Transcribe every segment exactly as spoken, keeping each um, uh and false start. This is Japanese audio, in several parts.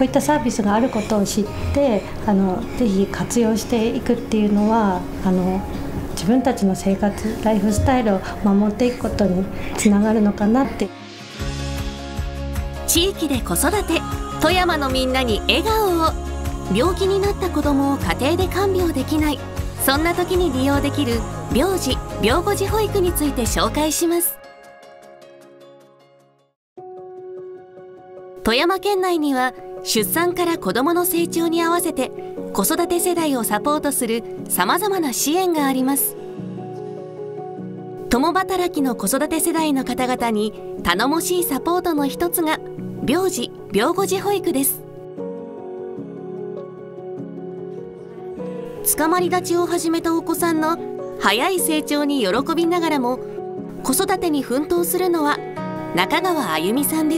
ういったサービスがあることを知ってあのぜひ活用していくっていうのはあの自分たちの生活ライフスタイルを守っていくことにつながるのかなって。 地域で子育て、富山のみんなに笑顔を。病気になった子どもを家庭で看病できない、そんな時に利用できる病児・病後児保育について紹介します。富山県内には出産から子どもの成長に合わせて子育て世代をサポートするさまざまな支援があります。共働きの子育て世代の方々に頼もしいサポートの一つが病児・病後児保育です。捕まり立ちを始めたお子さんの早い成長に喜びながらも子育てに奮闘するのは中川あゆみさんです。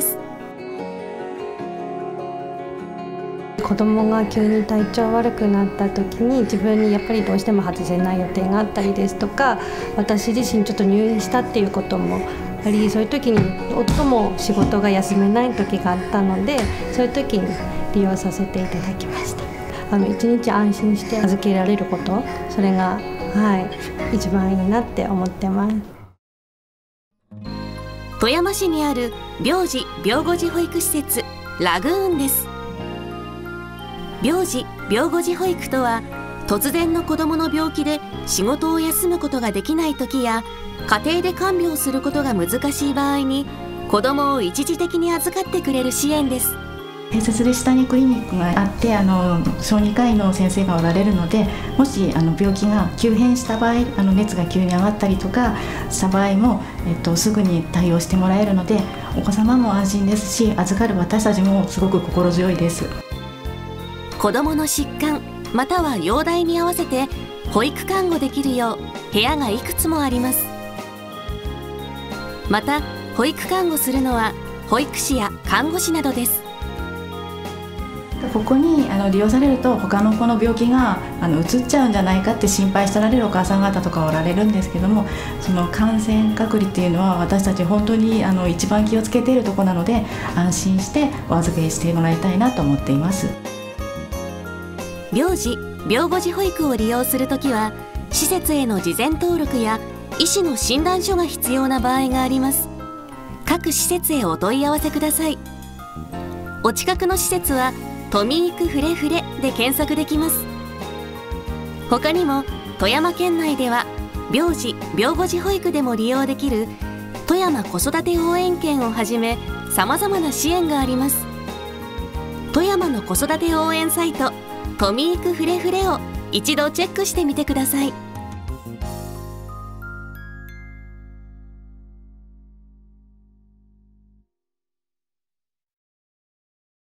子供が急に体調悪くなった時に自分にやっぱりどうしても外せない予定があったりですとか、私自身ちょっと入院したっていうこともあり、そういう時に夫も仕事が休めない時があったので、そういう時に利用させていただきました。あの一日安心して預けられること、それが、はい、一番いいなって思ってます。 富山市にある病児・病後児保育施設ラグーンです。病児・病後児保育とは、突然の子どもの病気で仕事を休むことができない時や家庭で看病することが難しい場合に子どもを一時的に預かってくれる支援です。 併設で下にクリニックがあってあの小児科医の先生がおられるので、もしあの病気が急変した場合、あの熱が急に上がったりとかした場合も、えっと、すぐに対応してもらえるのでお子様も安心ですし、預かる私たちもすごく心強いです。 子どもの疾患または容体に合わせて保育看護できるよう部屋がいくつもあります。また保育看護するのは保育士や看護師などです。 ここにあの利用されると他の子の病気があのうつっちゃうんじゃないかって心配しておられるお母さん方とかおられるんですけども、その感染隔離っていうのは私たち本当にあの一番気をつけているところなので、安心してお預けしてもらいたいなと思っています。 病児・病後児保育を利用するときは施設への事前登録や医師の診断書が必要な場合があります。各施設へお問い合わせください。お近くの施設はトミークフレフレで検索できます。他にも富山県内では病児・病後児保育でも利用できる富山子育て応援券をはじめさまざまな支援があります。富山の子育て応援サイトトミークフレフレを一度チェックしてみてください。